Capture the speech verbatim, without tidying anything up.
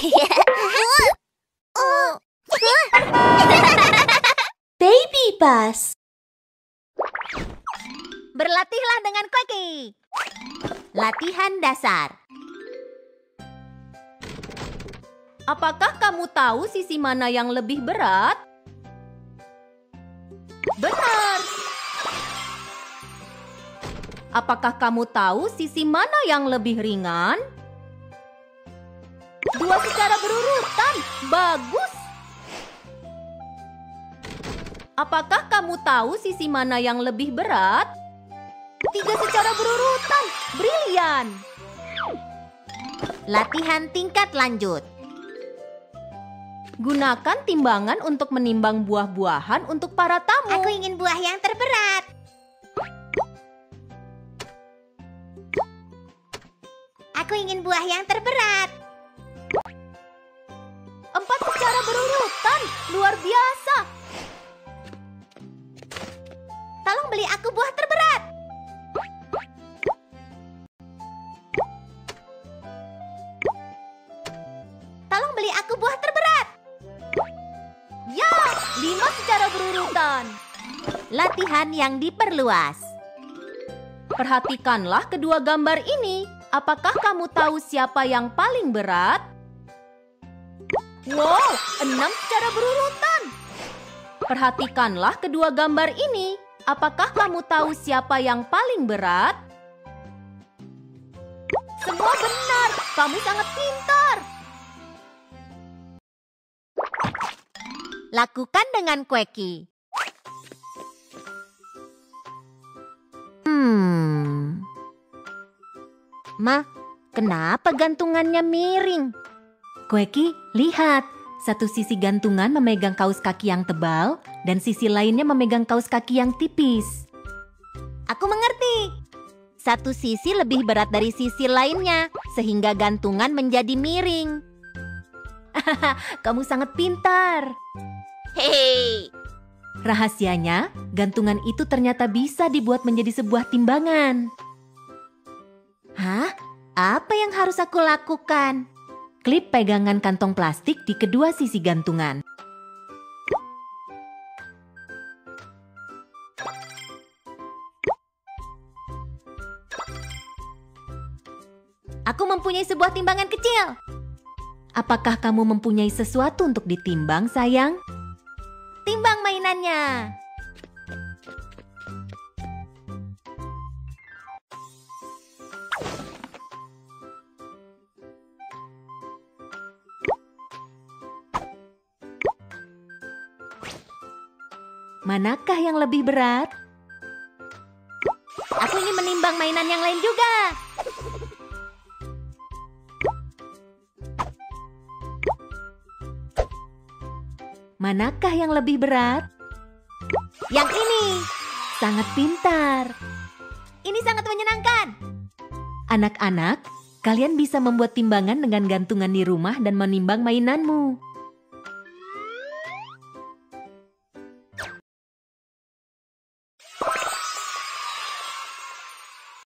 Baby bus. Berlatihlah dengan Quacky. Latihan dasar. Apakah kamu tahu sisi mana yang lebih berat? Benar. Apakah kamu tahu sisi mana yang lebih ringan? Dua secara berurutan. Bagus. Apakah kamu tahu sisi mana yang lebih berat? Tiga secara berurutan. Brilian. Latihan tingkat lanjut. Gunakan timbangan untuk menimbang buah-buahan untuk para tamu. Aku ingin buah yang terberat. Aku ingin buah yang terberat. Empat secara berurutan. Luar biasa. Tolong beli aku buah terberat. Tolong beli aku buah terberat. Ya, lima secara berurutan. Latihan yang diperluas. Perhatikanlah kedua gambar ini. Apakah kamu tahu siapa yang paling berat? Wow, enam secara berurutan. Perhatikanlah kedua gambar ini. Apakah kamu tahu siapa yang paling berat? Semua benar. Kamu sangat pintar. Lakukan dengan Quacky. Hmm. Ma, kenapa gantungannya miring? Quacky, lihat. Satu sisi gantungan memegang kaus kaki yang tebal dan sisi lainnya memegang kaus kaki yang tipis. Aku mengerti. Satu sisi lebih berat dari sisi lainnya sehingga gantungan menjadi miring. Kamu sangat pintar. Hei. Rahasianya, gantungan itu ternyata bisa dibuat menjadi sebuah timbangan. Hah? Apa yang harus aku lakukan? Klip pegangan kantong plastik di kedua sisi gantungan. Aku mempunyai sebuah timbangan kecil. Apakah kamu mempunyai sesuatu untuk ditimbang, sayang? Timbang mainannya. Manakah yang lebih berat? Aku ingin menimbang mainan yang lain juga. Manakah yang lebih berat? Yang ini. Sangat pintar. Ini sangat menyenangkan. Anak-anak, kalian bisa membuat timbangan dengan gantungan di rumah dan menimbang mainanmu.